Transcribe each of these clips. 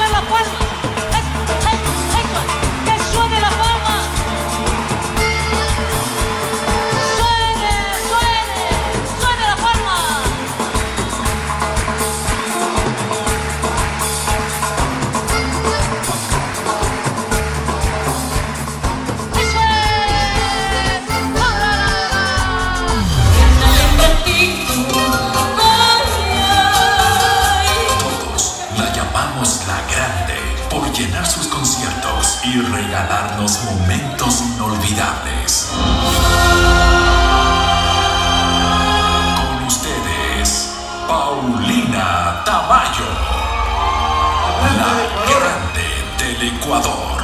Y regalarnos momentos inolvidables. Con ustedes, Paulina Tamayo, la grande del Ecuador.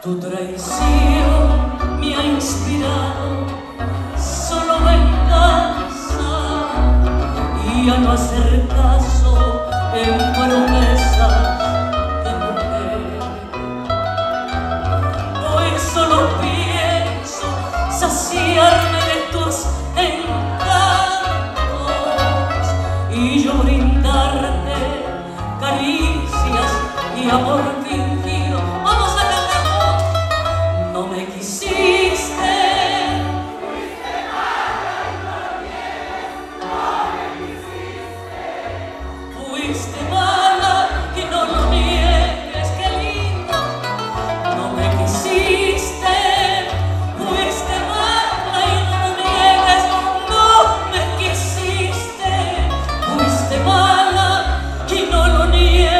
Tu traición me ha inspirado solo venganza y a no hacer caso en promesas de mujer. Hoy solo pienso saciarme de tus encantos y yo brindarte caricias y amor fingido. Vamos a cantar. No me quisiste, fuiste mala y no lo niegues. No me quisiste, fuiste mala y no lo niegues. Qué lindo. No me quisiste, fuiste mala y no lo niegues. No me quisiste, fuiste mala y no lo niegues.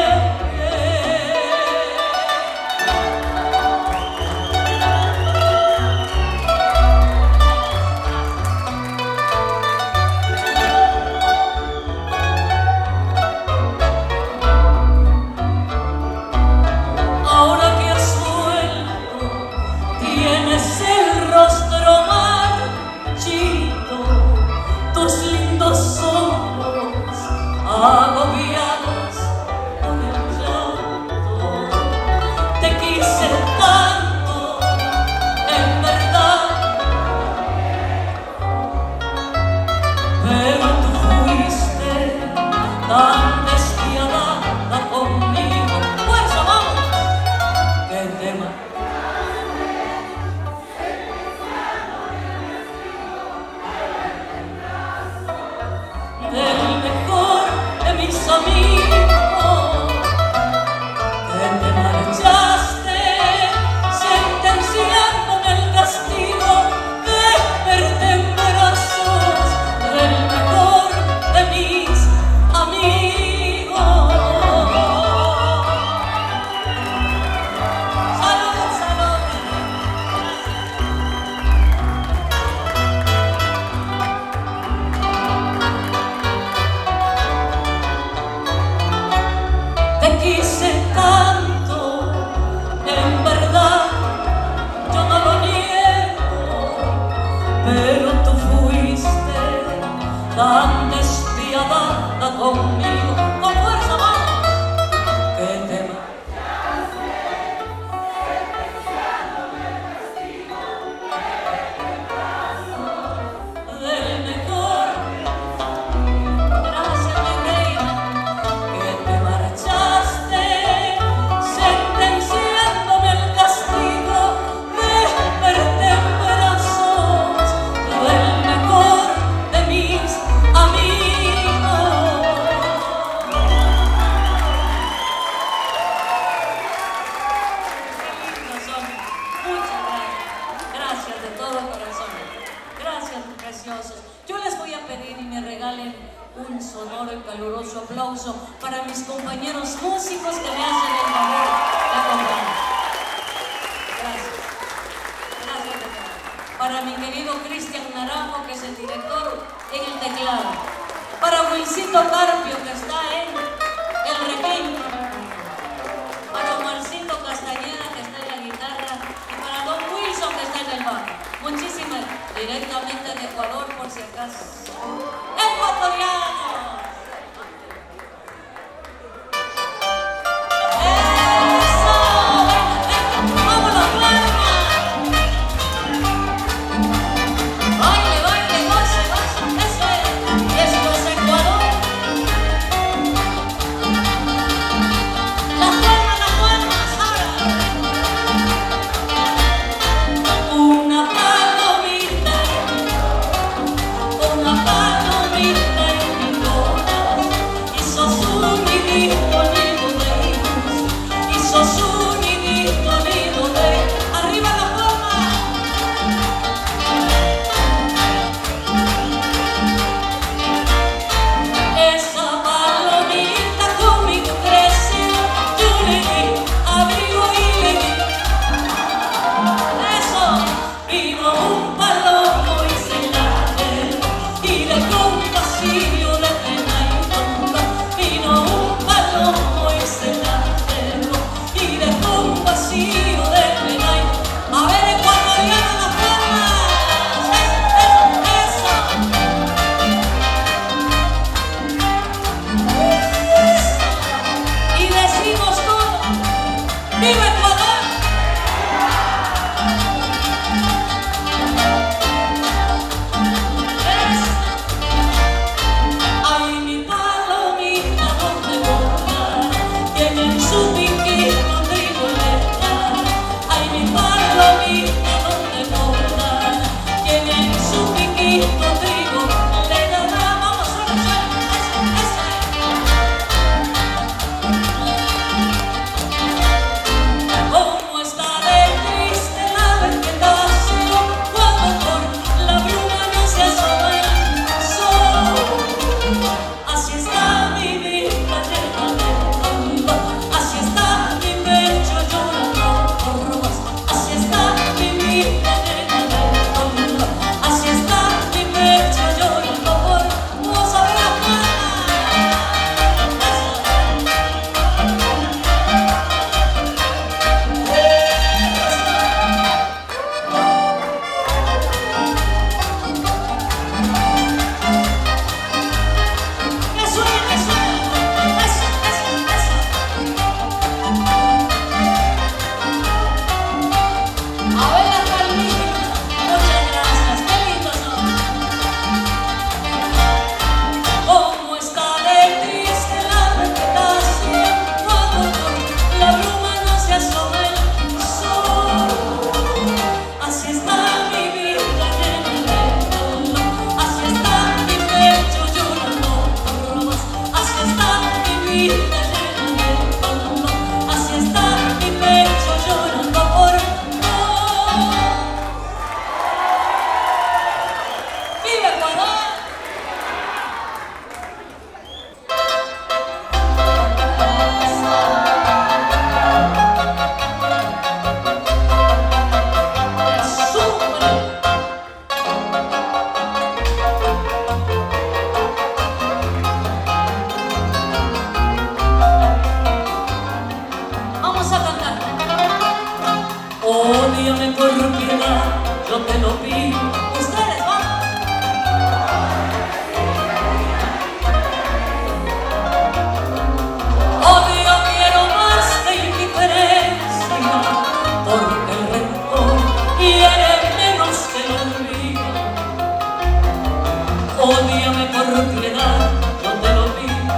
Ahora que has vuelto, tienes el rostro marchito, tus lindos ojos agobiados por el llanto. Te quise tanto, en verdad, pero tú fuiste tan despiadada conmigo. Fuerza, vamos. ¿Qué tema? Del mejor de mis amigos, que te marchaste sentenciándome el castigo de verte en brazos del mejor de mis amigos. Salud, salud. Te quise tanto, en verdad, yo no lo niego, pero tú fuiste tan despiadada conmigo. Con fuerza, vamos. ¿Qué tema? Del mejor. Gracias, mi reina, que te marchaste sentenciándome el castigo de verte en brazos del mejor de mis amigos. Qué lindos son. Muchas gracias de todo corazón. Gracias, preciosos. Yo les voy a pedir y me regalen un sonoro y caluroso aplauso para mis compañeros músicos que me hacen el favor de acompañar. Gracias. Gracias de verdad. Para mi querido Cristian Naranjo, que es el director en el teclado. Para Wilcito Carpio, que está en el requinto. Para Omarcito Castañeda, que está en la guitarra. Y para Don Wilson, que está en el bajo. Muchísimas, directamente de Ecuador, por si acaso. ¡Ecuatorianos! ¡Eso! ¡Venga, venga! ¡Vámonos, palmas! ¡Baile, baile, goce, goce! ¡Eso es! ¡Esto es Ecuador! Ódiame por piedad, yo te lo pido. Ustedes, vamos. Odio quiero más que indiferencia, porque el rencor quiere menos que el olvido. Ódiame por piedad, yo te lo pido.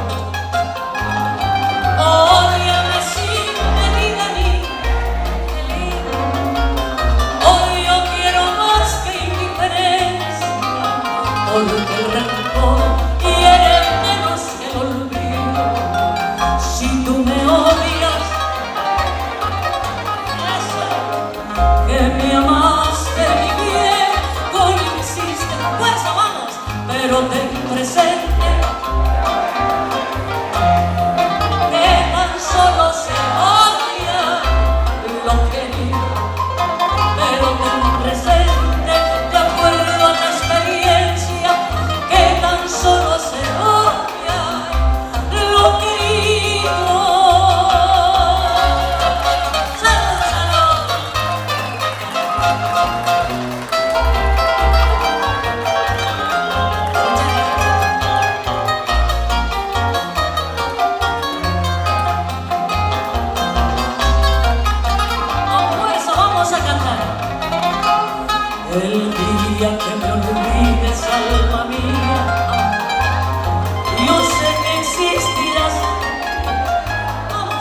Ódiame sin medida ni peligro. Odio quiero más que indiferencia, porque el rencor quiere menos que el olvido. Si tú me odias, que me amaste mi bien, con insiste, fuerza, vamos, pero ten presente que tan solo se odia lo querido, pero ten presente, de acuerdo a la experiencia, que tan solo se odia lo querido. ¡Salud, salud! Con fuerza vamos a cantar. El día que me olvides, alma mía, yo sé que existirás. Vamos.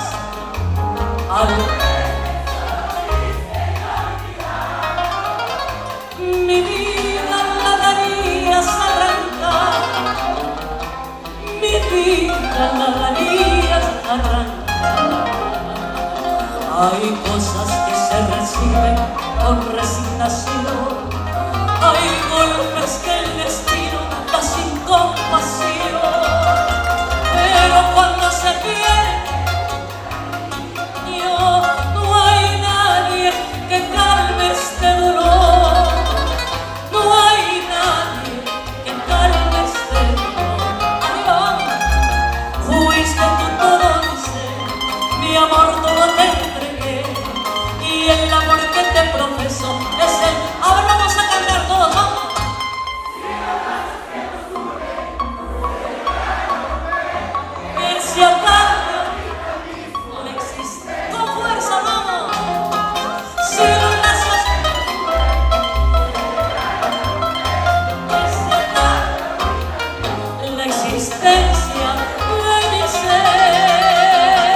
Mi vida la darías arrancar, mi vida la darías arrancar. Hay cosas que se reciben con resignación, hay golpes que el destino da sin compasión, pero cuando se pierde, no hay nadie que calme este dolor, no hay nadie que calme este dolor. Arriba vamos. Fuiste tú todo mi ser, mi amor todo te entregué, y el amor que te profeso es el. Ahora vamos a cantar todos, vamos. Que si a cambio no existe, con fuerza vamos. Si no naces, que si a cambio la existencia de mi ser.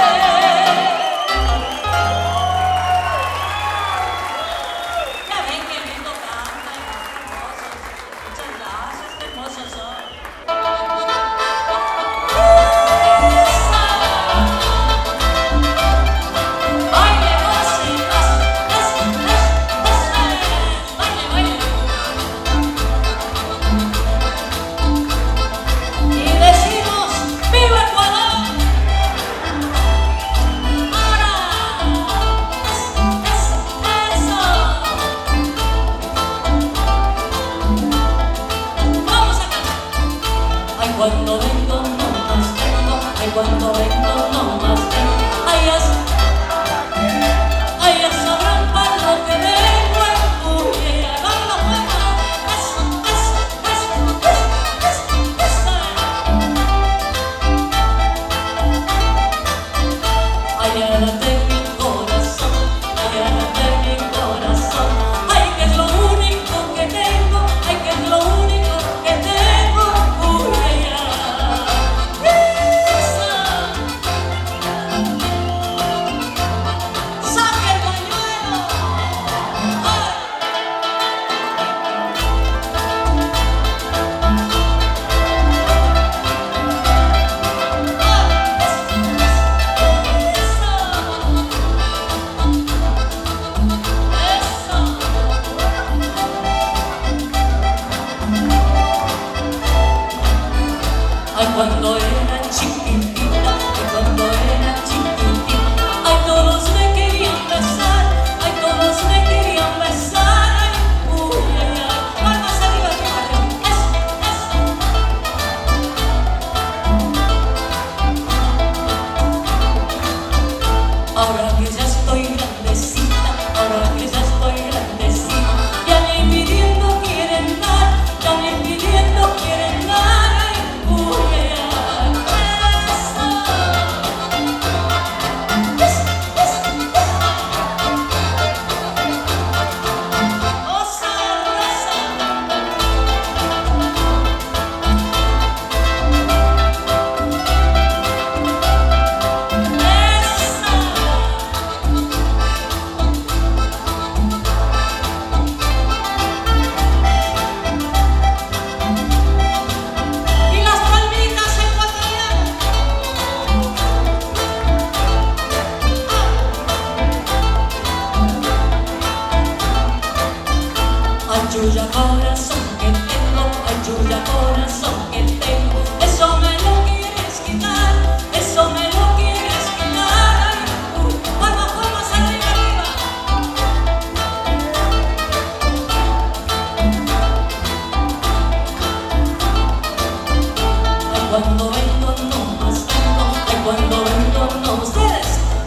Ya ven que lindo canta, hermosos. Muchas gracias, qué hermosos son. Baile, cositas, baile, baile. Y decimos, ¡viva Ecuador! Ahora, eso. Vamos a cantar. Ay, cuando vengo no más tengo, ay, cuando vengo no más tengo, ay, ya sabrán para lo que vengo en Julieta. Vámonos, vámonos. Eso. Allá de mi corazón, ay, que es lo único que tengo, ay, que es lo único que tengo, Julieta. chulla corazón que tengo, ay chulla corazón que tengo, eso me lo quieres quitar, eso me lo quieres quitar. Vamos, vamos, arriba, arriba. Ay, cuando vengo no más vengo, ay, cuando vengo no ustedes.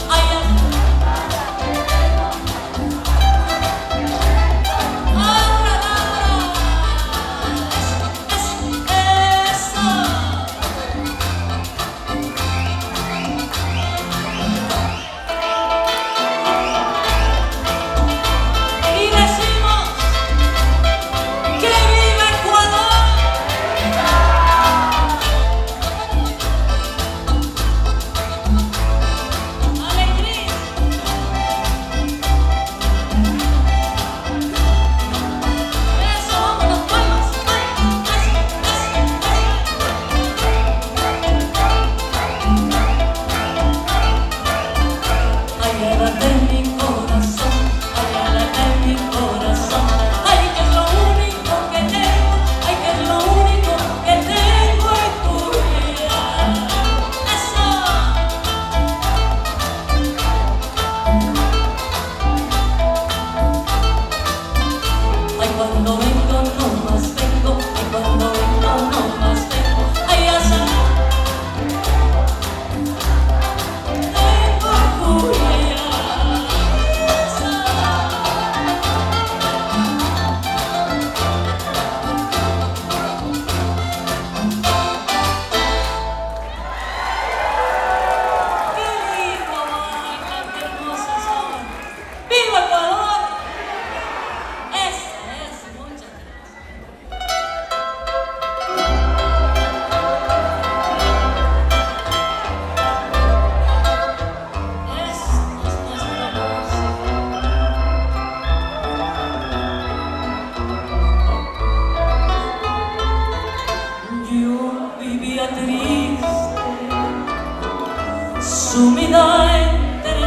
Sumida entre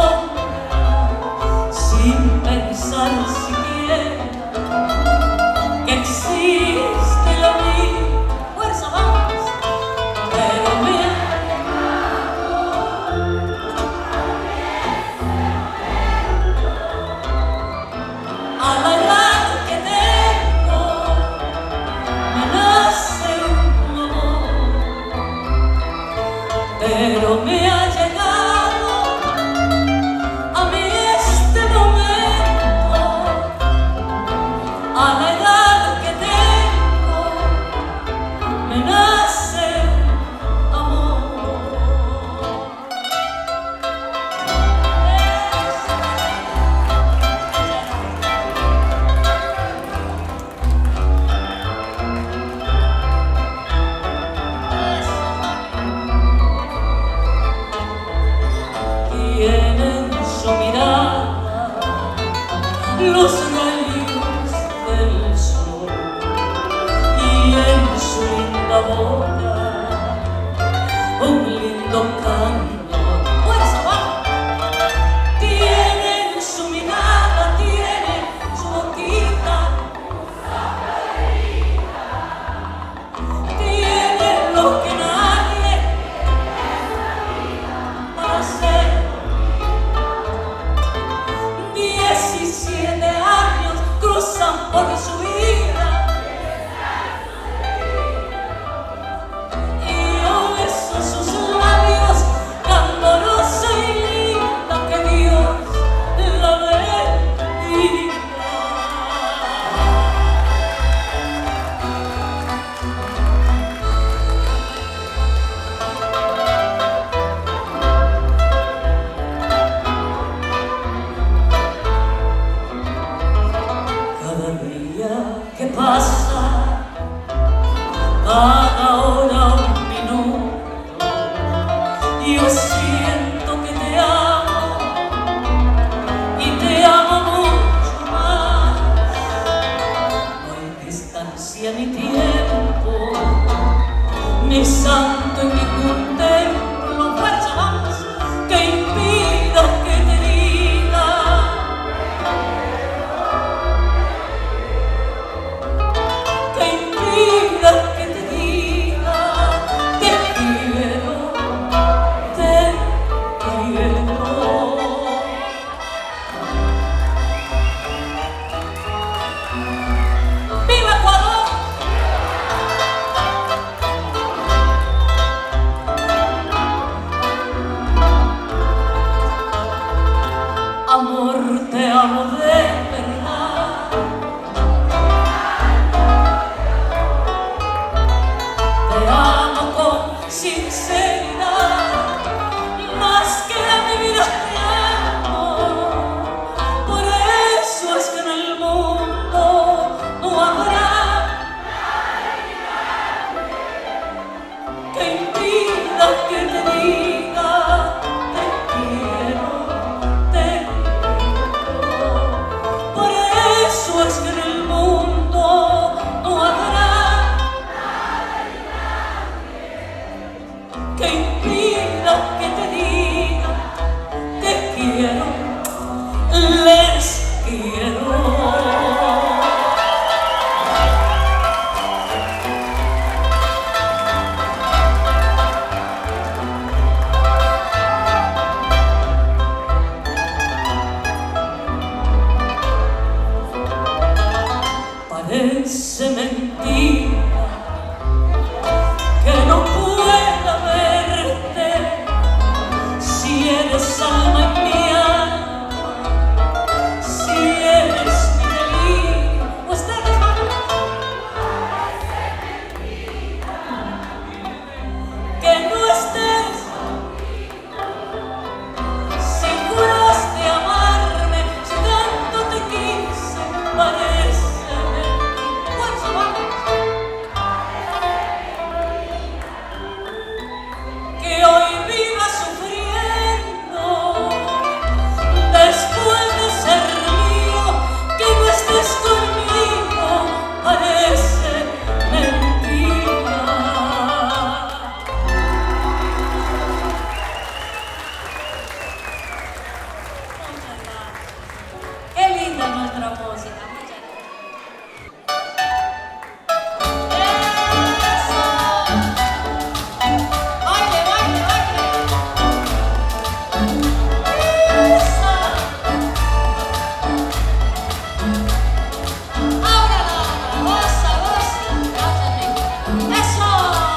sombras, sin pensar siquiera que existe la vida. Fuerza, vamos. Pero me ha llegado a la edad que tengo, me nace un amor, pero me ha llegado a mí este momento, a la edad que tengo, me nace amor. Tiene en su mirada los rayos del sol y en su linda boca un lindo canto. ¡Fuerza, vamos! Tiene en su mirada, tiene su boquita, tiene lo que nadie para hacer. 17 años cruzan por su vida y yo beso sus labios, candorosa y linda, que Dios la bendiga. Cada día que pasa, cada hora un minuto, yo siento que te amo y te amo mucho más. No hay distancia ni tiempo, ni santo en ningún templo, fuerza, vamos, que impida que te diga te amo de verdad. Te amo con sinceridad, más que a mi vida te amo. Por eso es que en el mundo no habrá que impida que te diga te quiero, te quiero. Por eso es que en el mundo no habrá que impida que te diga te quiero, les quiero. Parece mentira que no pueda verte si eres alma en mi alma, si eres mi delirio. Ustedes van. Que no estés, si juraste amarme, si tanto te quise, parece que hoy viva sufriendo después de ser mío, que no estés conmigo, parece mentira. Muchas gracias. Qué linda nuestra música. Muchas gracias. Baile, baile, baile. Eso. Ahora, goza, goza. Eso.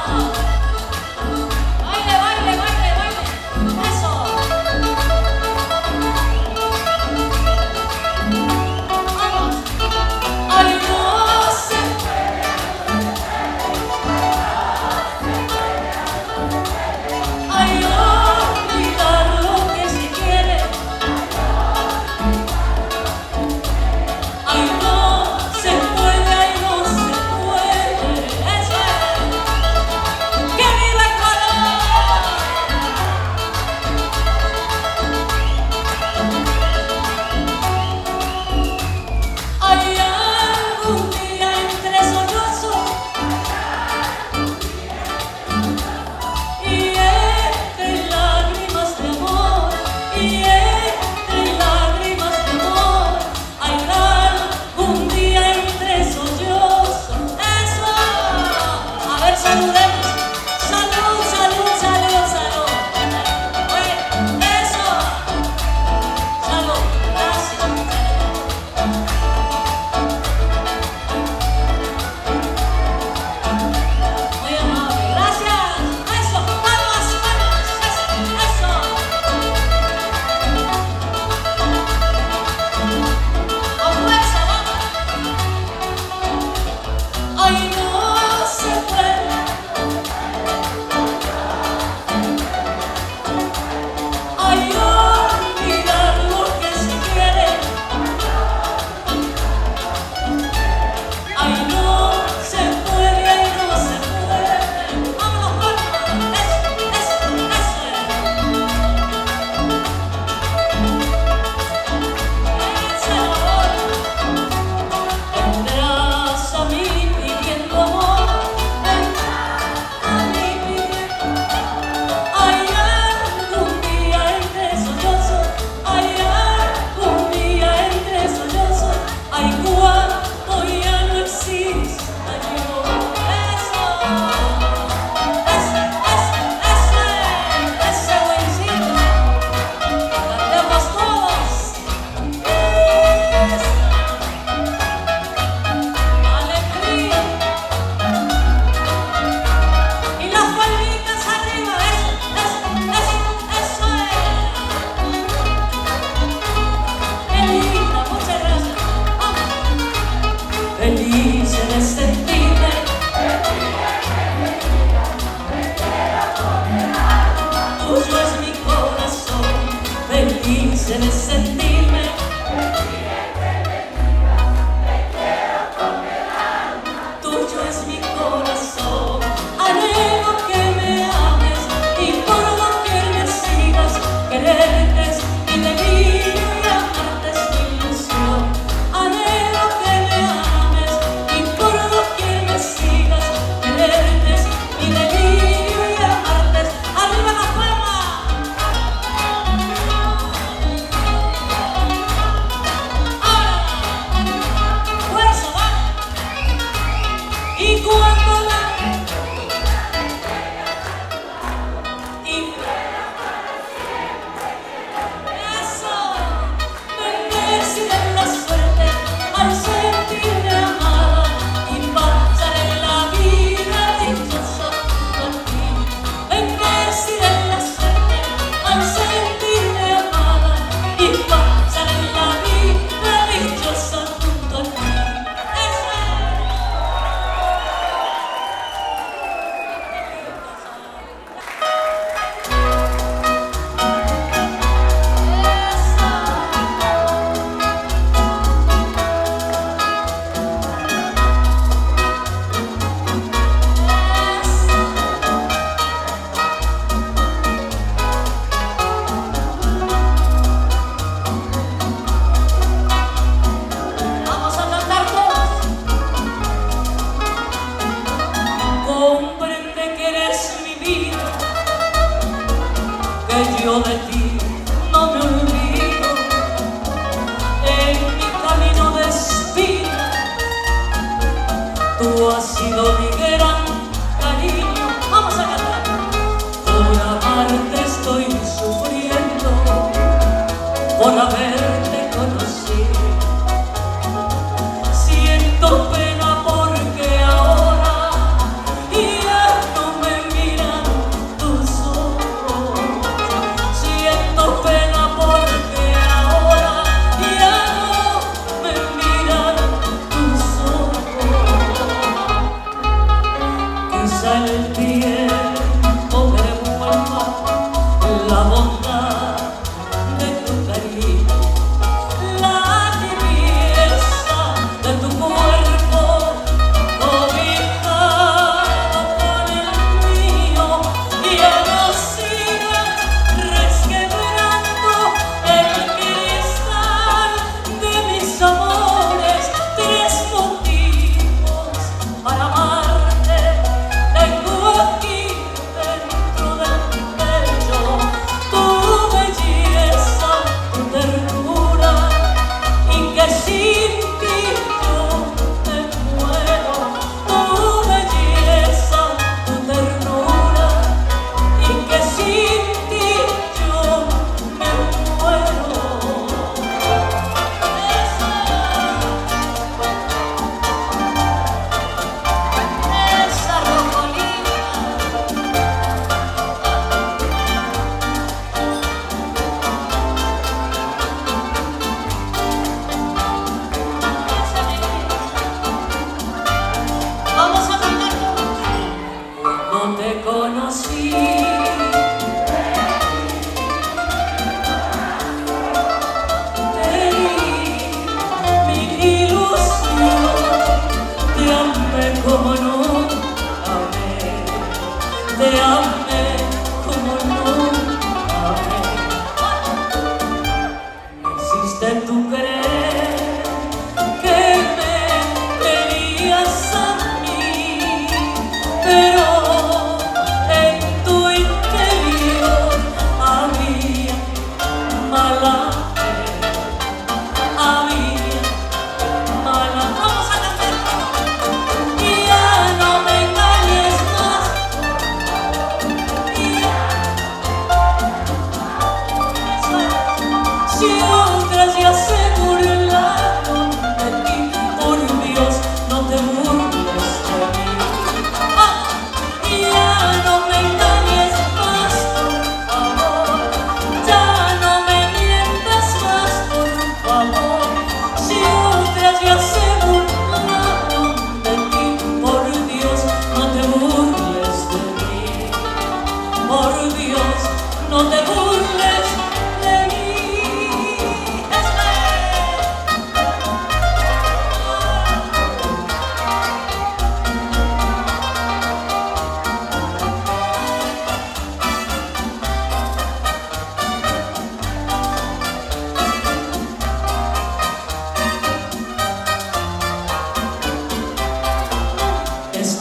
Baile, baile, baile, baile. Eso. Vamos. debes sentirme. Tuyo es mi corazón, anhelo que me ames y por doquier me sigas. Quererte es mi delirio y amarte es mi ilusión. Anhelo que me ames y por doquier me sigas. Quererte es mi delirio y amarte es. ¡Arriba la palma!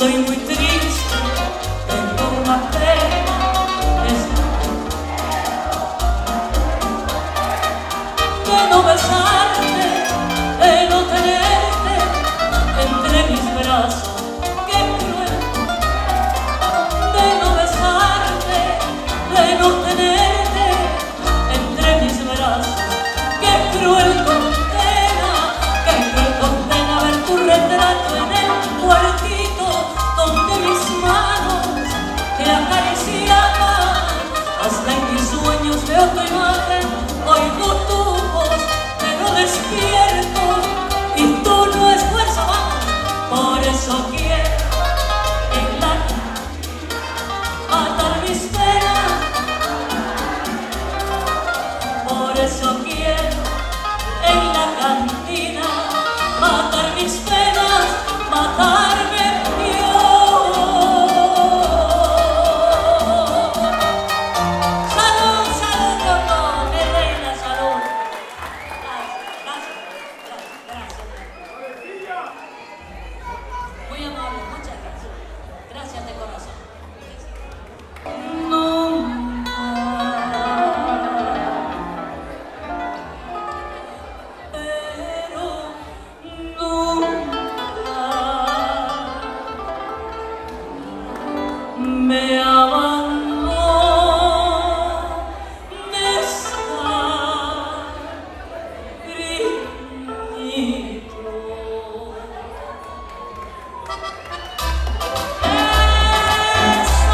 Estoy muy triste, tengo una pena, de no besarte, de no tenerte entre mis brazos. Qué cruel, de no besarte, de no tenerte entre mis brazos. Qué cruel condena, qué cruel condena ver tu retrato en el cuartito donde mis manos te acariciaban. Hasta en mis sueños veo tu imagen, oigo tu voz, pero despierto y tú no es fuerza más. Por eso quiero en la matar mis penas. Por eso quiero en la cantina matar mis penas, matarme yo. Salud, salud por todo, mi reina, salud. Gracias. Muy amable, muchas gracias. Gracias de corazón. Me abandones cariñito. Eso,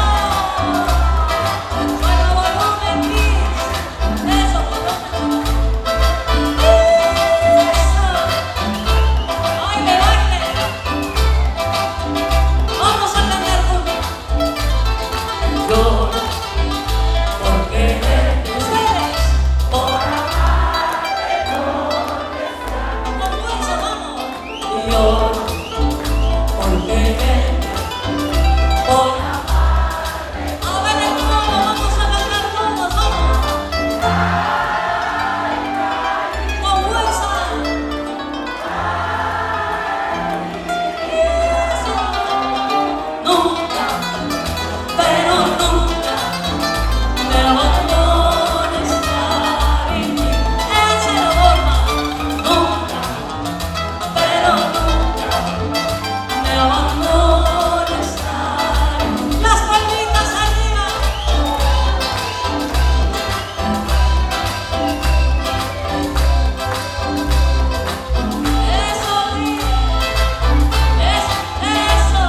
bueno, volumen 10, eso, volumen. Eso, baile, baile. Vamos a cantar juntos. Lloro por quererte, ustedes, por amarte, con fuerza, vamos. Lloro por quererte, por amarte. A ver el coro, vamos a cantar todos, vamos. Con fuerza. Eso. Nunca, pero nunca me abandones, cariño. Esa es la forma. Nunca, pero nunca me abandones, cariño. Las palmitas arriba. Eso, eso.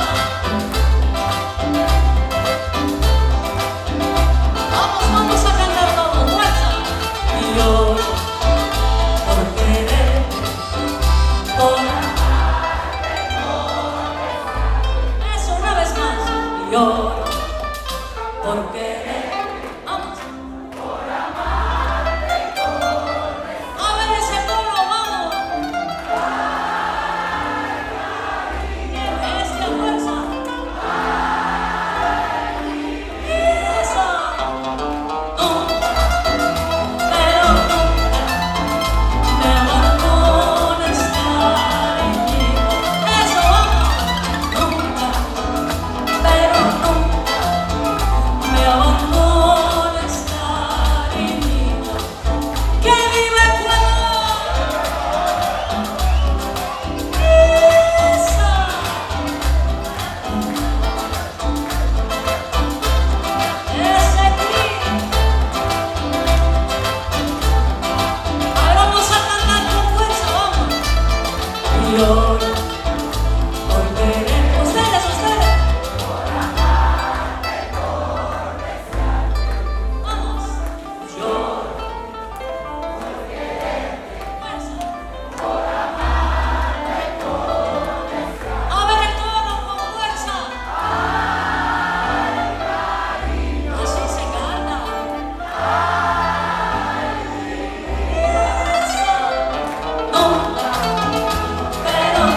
Vamos a cantar todos, fuerza. Lloro por quererte, por amarte, eso, una vez más. Lloro por quererte, vamos. A ver ese coro, vamos. ¡Qué bestia, fuerza! Eso. Nunca, pero nunca me abandones, cariñito. Eso, vamos. Nunca, pero nunca me abandones, cariñito. ¡Que viva Ecuador! Eso. Ese grito. Ahora vamos a cantar con fuerza, vamos. Lloro por querer. Ustedes. Vamos. Lloro por quererte. Fuerza. A ver el coro con fuerza. Así se canta. Eso. Nunca, pero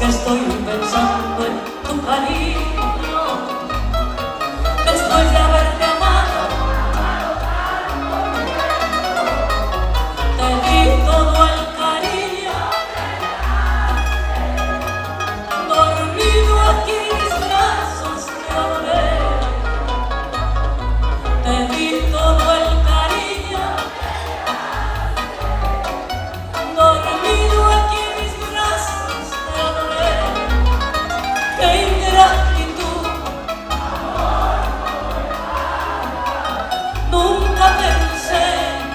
que estoy pensando en tu cariño. Después de haberte amado, te di todo el cariño. Dormido aquí en mis brazos te adoré. Te di todo el cariño. Dormido aquí en mis brazos te adoré. Qué ingratitud. Nunca pensé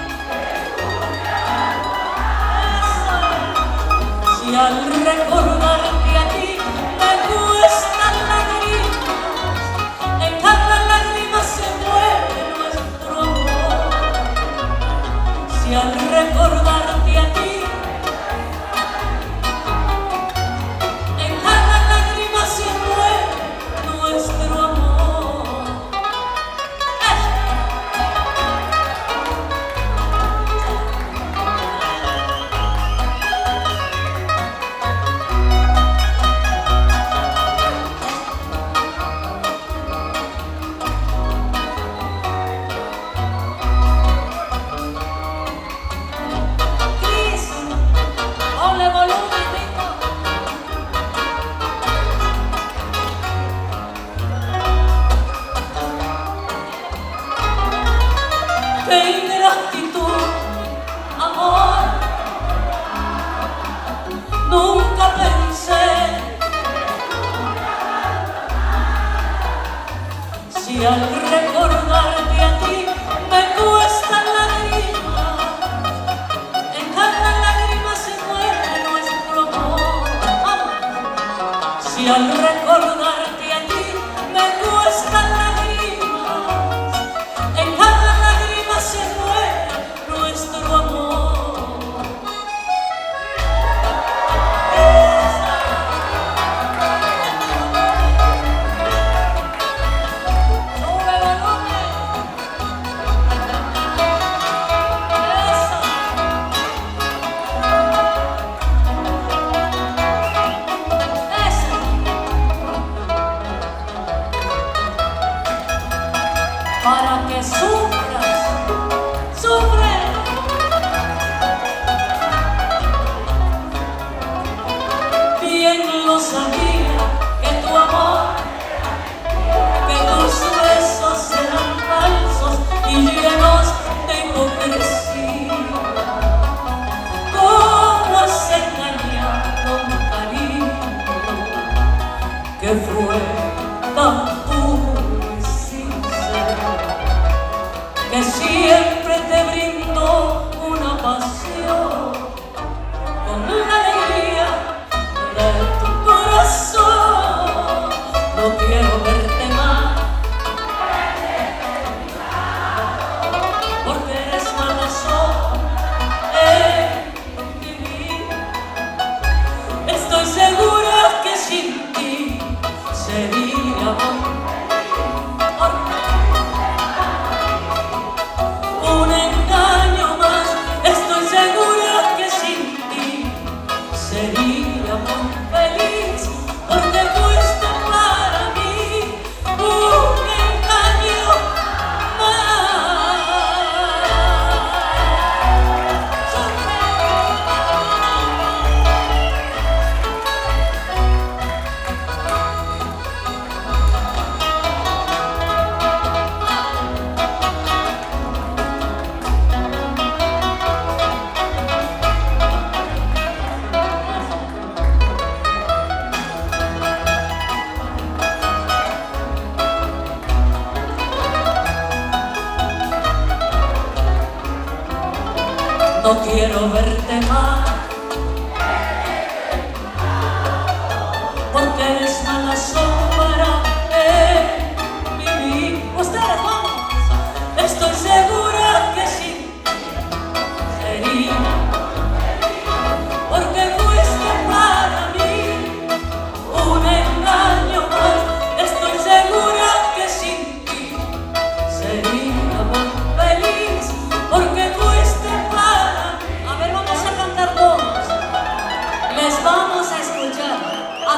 si al recordarte a ti me cuestan lágrimas, en cada lágrima se muere nuestro amor. Si al recordarte a ti en cada lágrima se muere nuestro amor. Qué ingratitud, amor. Nunca pensé si al recordarte a ti me cuestan lágrimas, en cada lágrima se muere nuestro amor. Si al recordarte a ti me cuestan lágrimas, en cada lágrima se muere nuestro amor. Sube volumen. Eso. Eso. Para que sufras, sufre. Bien lo sabía que tu amor, que tus besos eran falsos y llenos de hipocresía. ¿Cómo has engañado un cariño que fue tan puro y sincero, que siempre te brindó una pasión con una alegría de tu corazón? No quiero verte más, porque eres una razón en mi vida. Estoy segura que sin ti sería un engaño más. Estoy segura que sin ti sería muy feliz, porque fuiste para mí un engaño más. No quiero verte más, porque eres mala sombra en mi vida. Ustedes vamos. Estoy segura que sí sería, porque fuiste para mí un engaño más. Estoy segura que sin ti sería muy feliz, porque fuiste para mí. A ver, vamos a cantar todos. Les vamos a escuchar.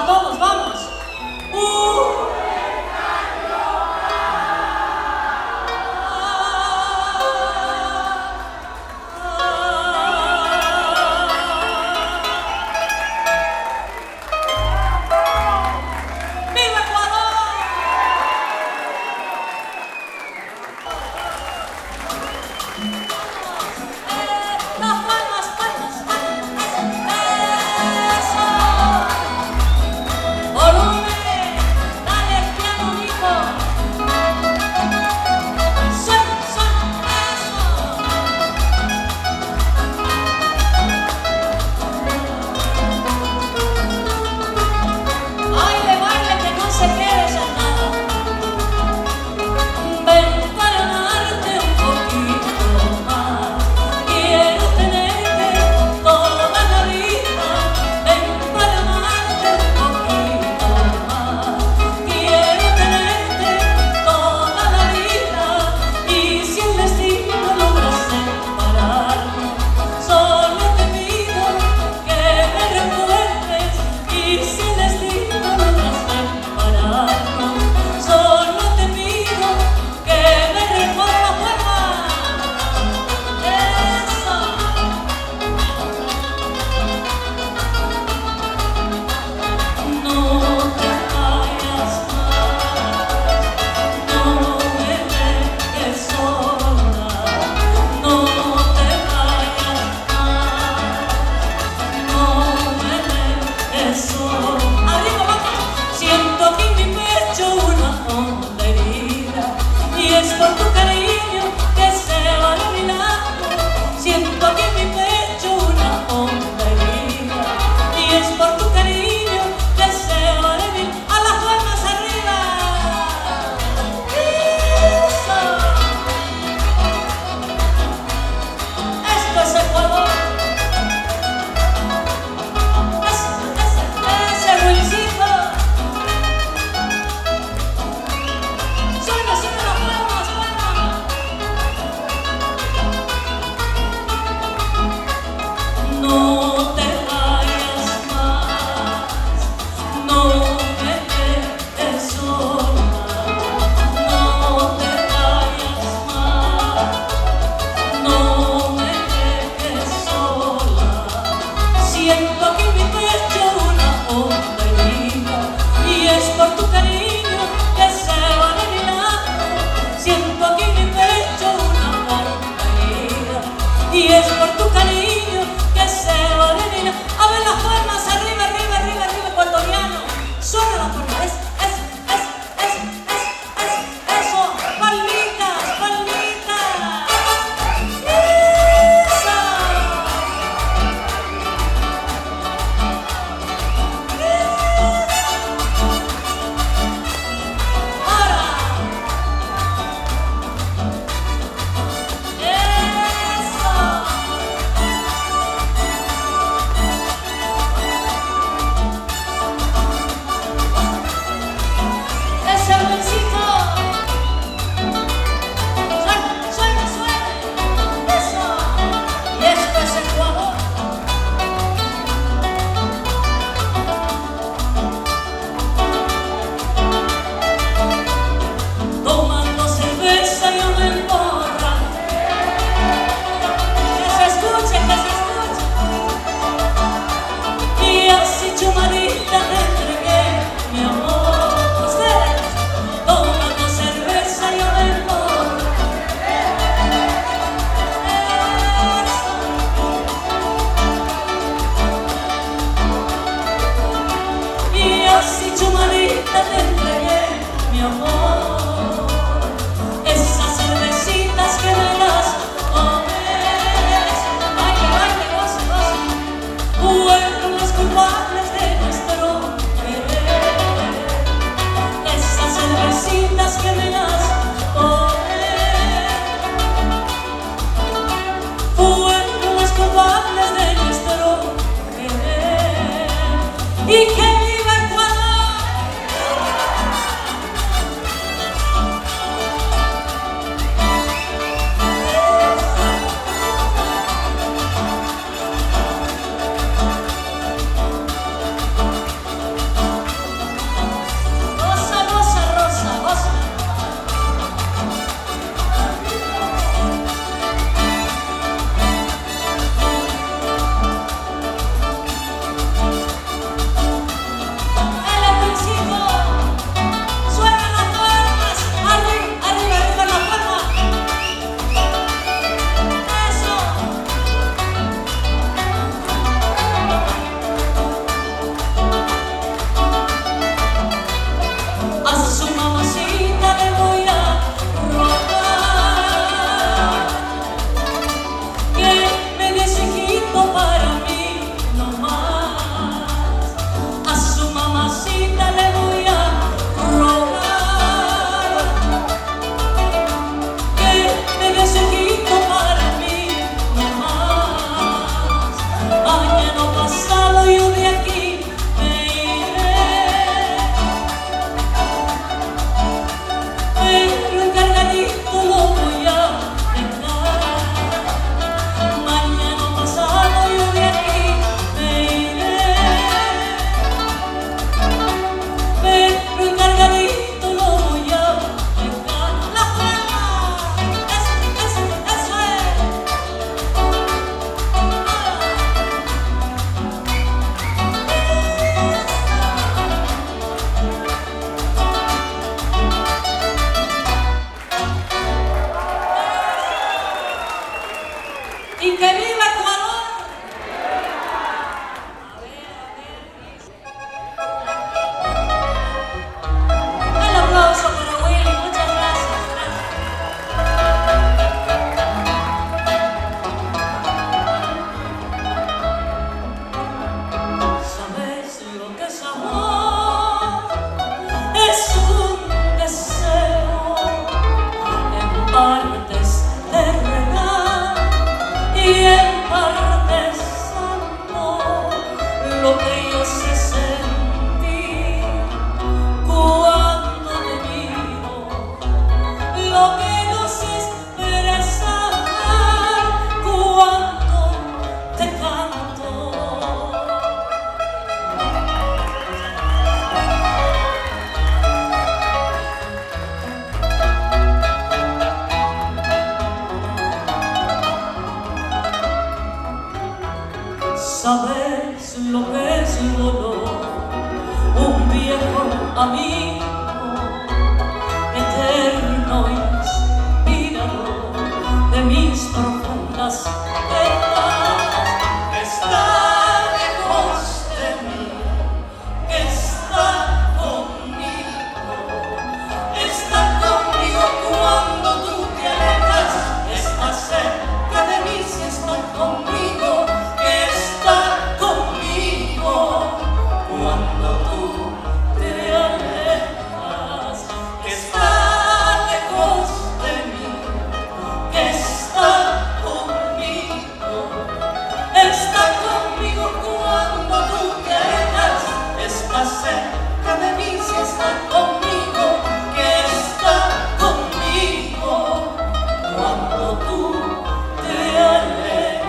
lo que nos expresa cuando te canto. Sabes lo que es el dolor, un viejo amigo eterno inspirador de mis profundas penas, que está lejos de mí, que está conmigo cuando tú te alejas, está cerca de mí si está conmigo, que está conmigo cuando tú te alejas, que está lejos de mí, que está conmigo cuando tú te alejas, está cerca de mí si está conmigo, que está conmigo cuando tú te alejas.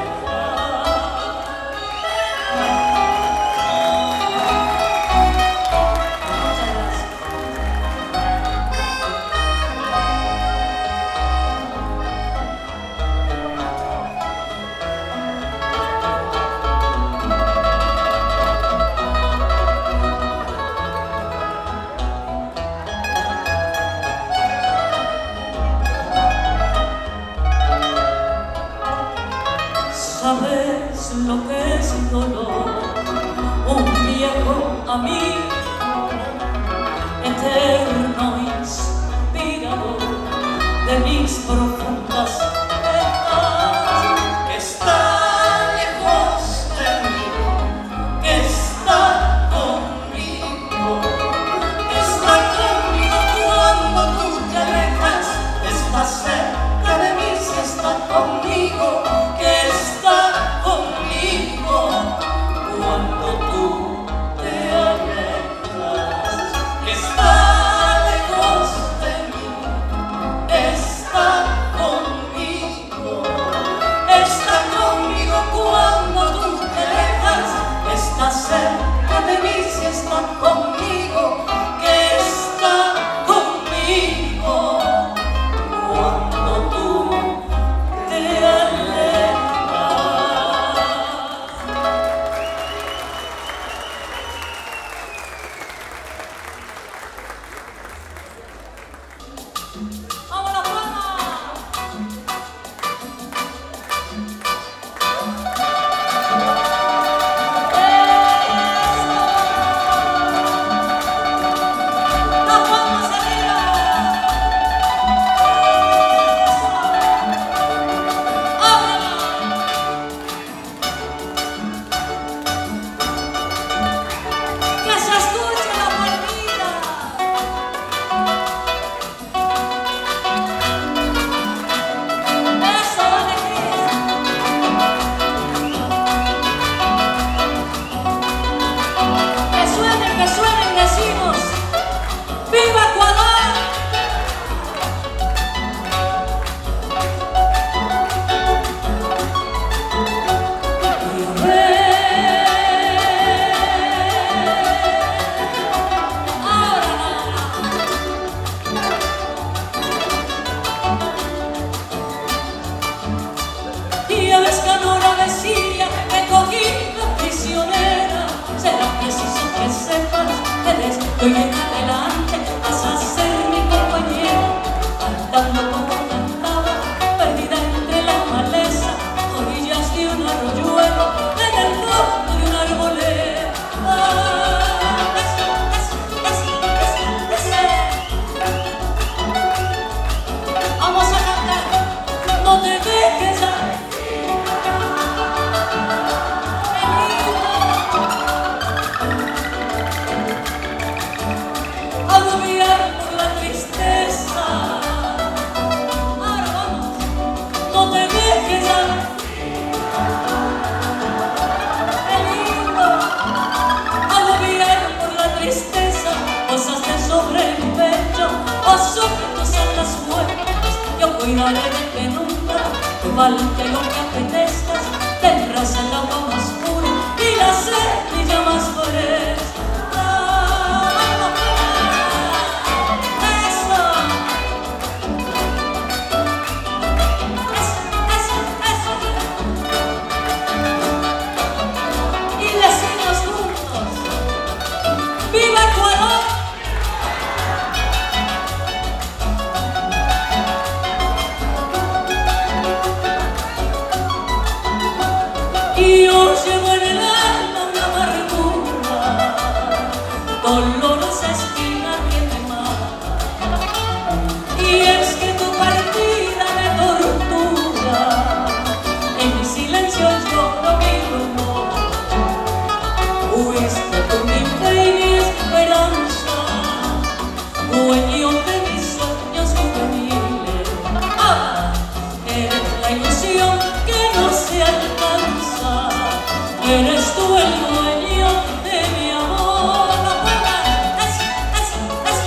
Sabes lo que es el dolor, un viejo amigo eterno inspirador de mis profundas penas, que está lejos de mí, que está conmigo cuando tú te alejas, está cerca de mí si está conmigo, que está conmigo cuando tú te alejas, que está lejos de mí, está conmigo cuando tú te alejas, está cerca de mí si está conmigo, que está conmigo cuando tú te alejas. ¡Vamos la palma! ¡Las palmas arriba! ¡Que se escuche la palmita! ¡Eso, alegría! Que suenen, decimos ¡Viva Ecuador! Y ya ves que Nora decía que cogí prisionera, será preciso que sepas que desde hoy en adelante vas a ser mi compañera, cantando como cantaba, perdida entre la maleza, orillas de un arroyuelo, en el fondo de una arboleda. Vamos a cantar, no te dejes ya. Agobiar por la tristeza. Ahora vamos, no te dejes ya. Qué lindo. Agobiar por la tristeza, posaste sobre mi pecho, o sobre tus alas fuertes. cuidaré de que nunca te falte lo que apetezcas. Tendrás el agua más pura y la semilla más fresca. Y yo llevo en el alma una amargura, dolorosa espina que me mata. Y es que tu partida me tortura, en mi silencio lloro mi dolor. Fuiste por mi fe y mi esperanza, dueño de mis sueños juveniles. Ah, eres la ilusión que no se alcanza. Eres tú el dueño de mi amor. Eso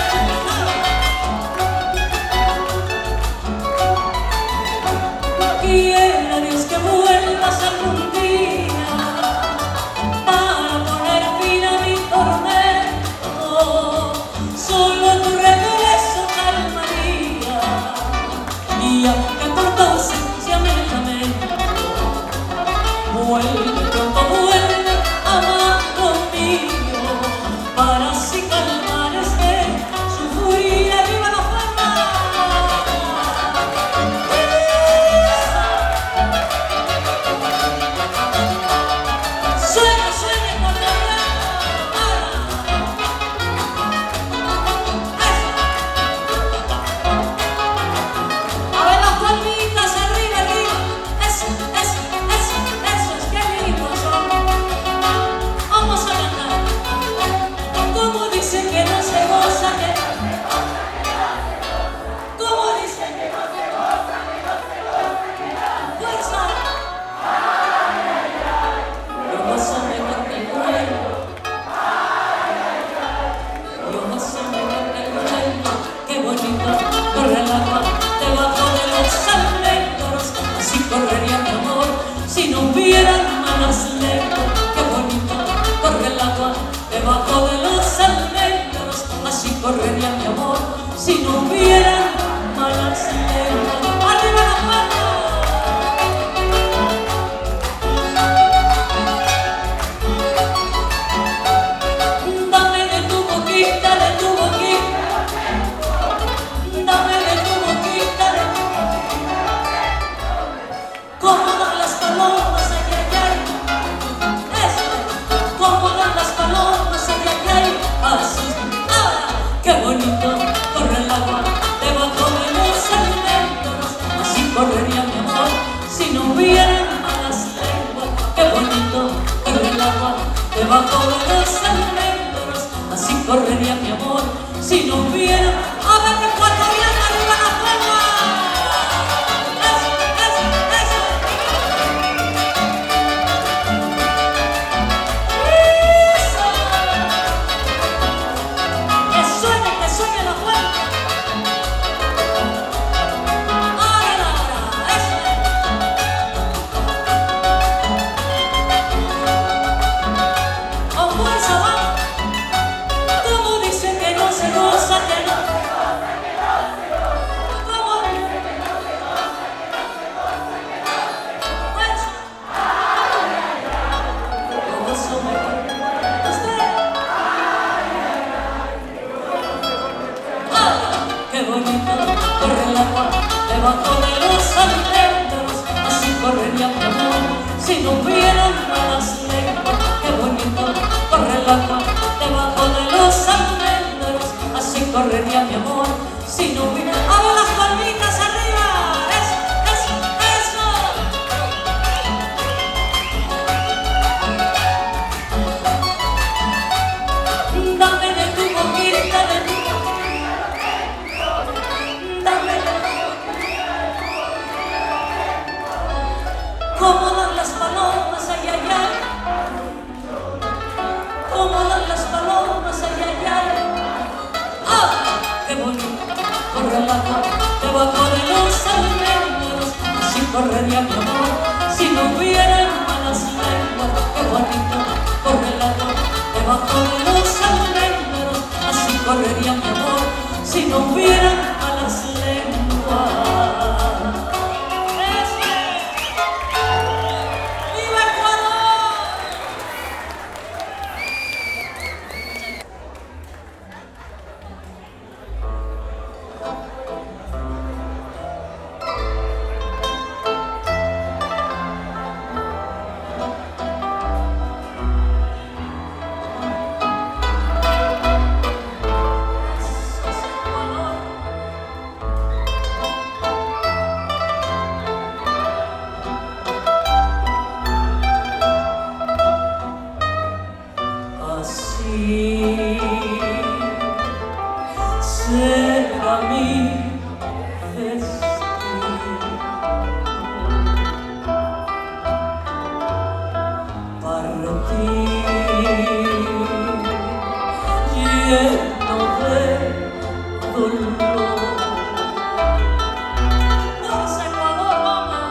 es. Quiera Dios que vuelvas algún día para poner fin a mi tormento. Solo tu regreso calmaría, y aunque por tu ausencia me lamento, vuelve pronto, vuelve, amado mío, para así calmar este sufrir. ¡Arriba la palma! Suena, suena con la a ver las palmitas arriba, arriba. Eso es, qué lindo son. Vamos a cantar. Como dicen que no se goza, que como dicen que no se goza, fuerza. Yo gozo mejor que el dueño. Yo gozo mejor que el dueño. Qué bonito corre el agua debajo de los almendros. Así correría mi amor si no hubieran malas lenguas. Qué bonito corre el agua debajo de los almendros. Así correría mi amor si no hubieran malas lenguas. ¡Arriba la mano! Dame de tu boquita, de tu boquita. Dame de tu boquita, de tu boquita. Como dan las palomas, ay, ay, ay. Eso, como dan las palomas, ay, ay, ay. Así, ah, qué bonito corre el agua debajo de los almendros. Así correría mi amor si no hubieran malas lenguas. Qué bonito corre el agua debajo de los almendros. Así correría mi amor si no hubiera. A ver que cuando viene arriba la palma. Eso, eso, eso. Que suene la fuerza. Ahora, eso es. Con fuerza va. Como dice que no se goza, que no. Como dice que no se goza, fuerza. Yo gozo mejor. Usted. Qué bonito corre el agua debajo de los almendros. Así correría mi amor si no hubieran malas lenguas. Qué bonito corre el agua debajo de los almendros. Así correría mi amor si no hubiera. ¡Hago las palmitas arriba! ¡Eso, eso, eso! Dame de tu boquita, de tu boquita. Dame de tu boquita. Como dan las palomas, ay, ay, ay. Como dan las palomas, ay, ay, ay. ¡Ah! ¡Qué bonito! Corre correría mi amor si no hubieran malas lenguas. Qué bonito corre el amor debajo de los almendros. Así correría mi amor si no hubieran malas lenguas. ¡Viva Ecuador! Será mi destino partir lleno de dolor. Vamos a Ecuador, vamos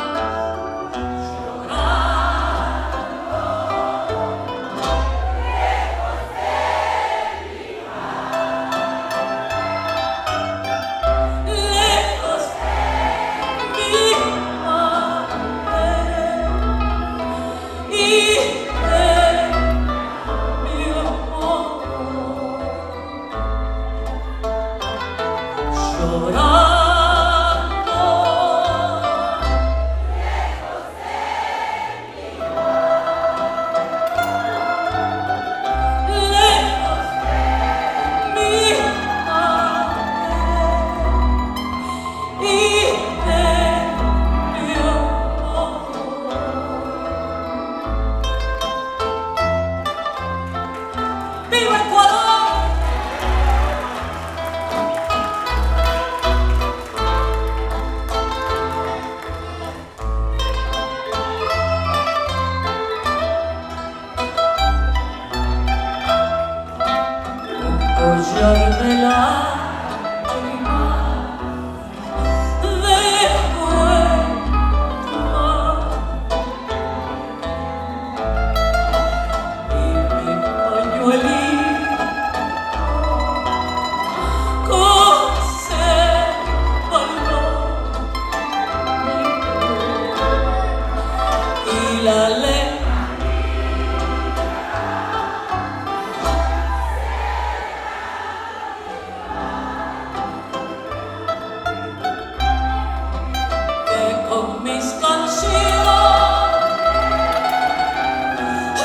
¡viva Ecuador! Un collar de lágrimas dejo en tu mano y mi pañuelito consérvalo y la lengua que con mis canciones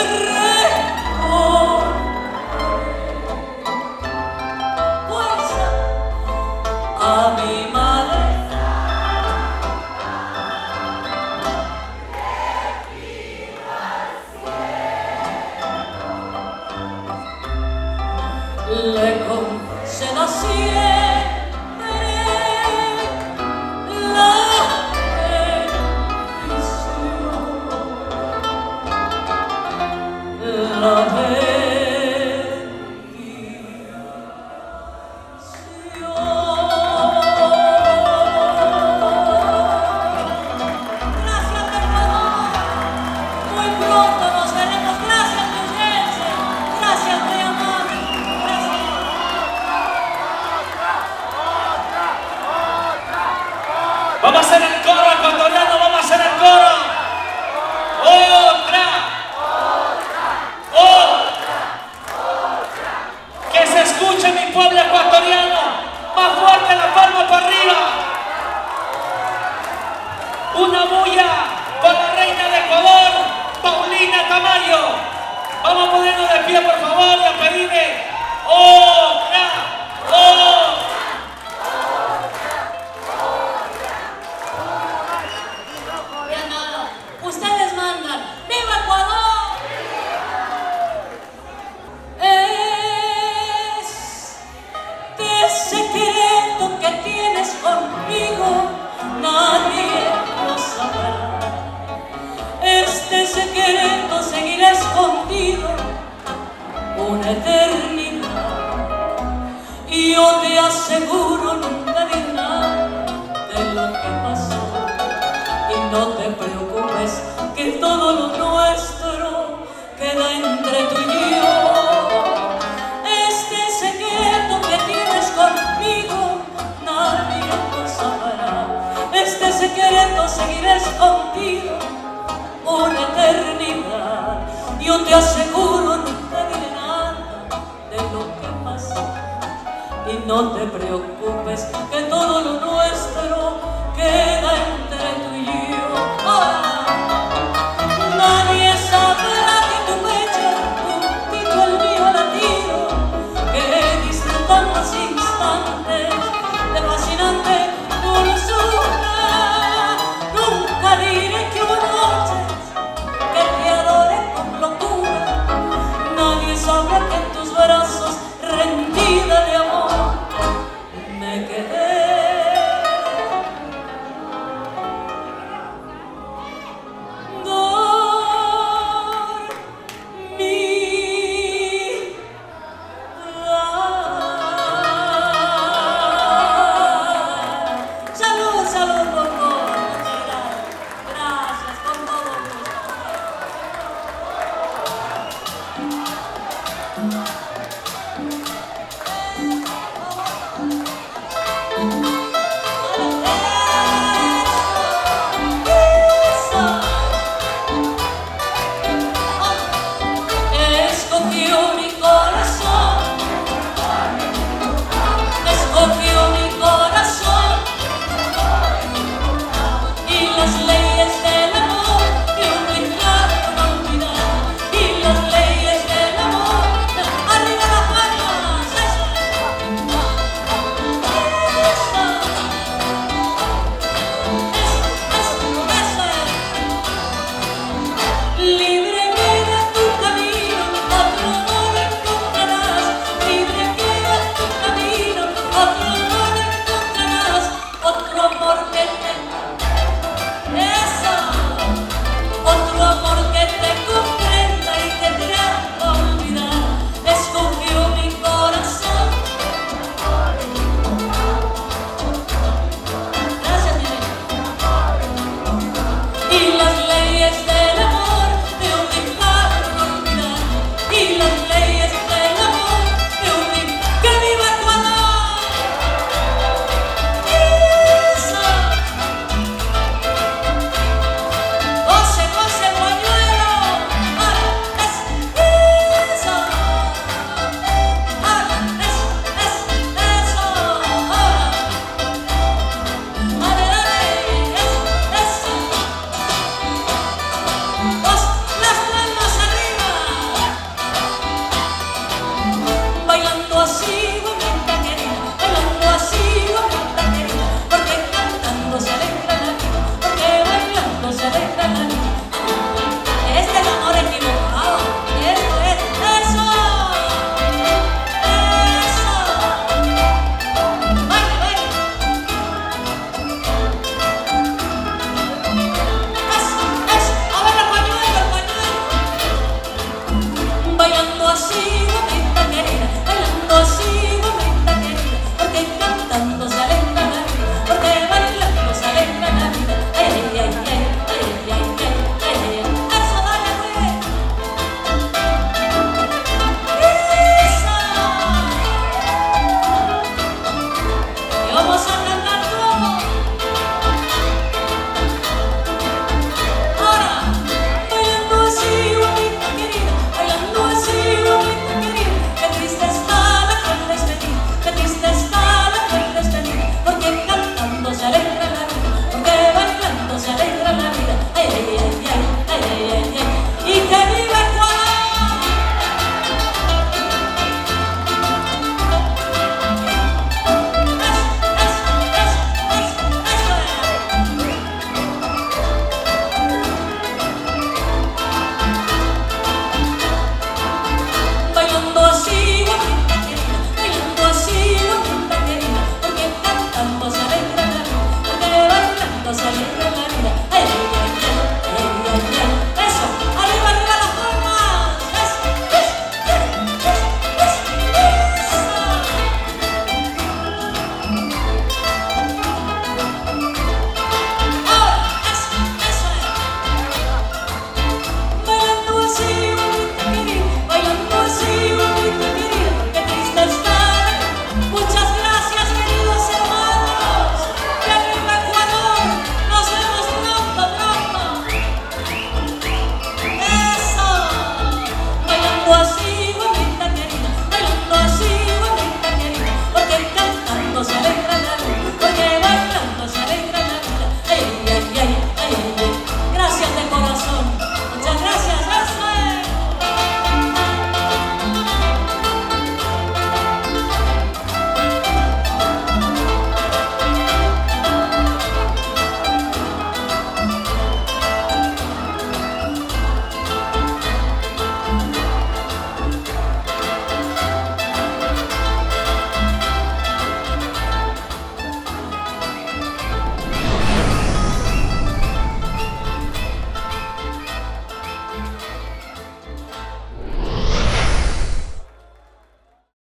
fuerza a mi madre. Le concedo siempre la bendición, la Gracias, Ecuador. Muy pronto nos veremos. Gracias, New Jersey. Gracias, muy amable. Gracias. Vamos a hacer el coro ecuatoriano, vamos a hacer el coro. Otra. Que se escuche mi pueblo ecuatoriano. Más fuerte la palma para arriba. Una bulla con la reina de Ecuador, Paulina Tamayo. Vamos a ponernos de pie, por favor, y a pedirle otra. Ya nada. Ustedes mandan. ¡Viva Ecuador! Este secreto que tienes conmigo, nadie lo sabrá. Este secreto seguirá escondido una eternidad. Y yo te aseguro nunca diré nada de lo que pasó. Y no te preocupes, que todo lo nuestro queda entre tú y yo. Este secreto que tienes conmigo, nadie lo sabrá. Este secreto seguirá escondido una eternidad. Yo te aseguro, nunca diré nada de lo que pasó. Y no te preocupes, que todo lo nuestro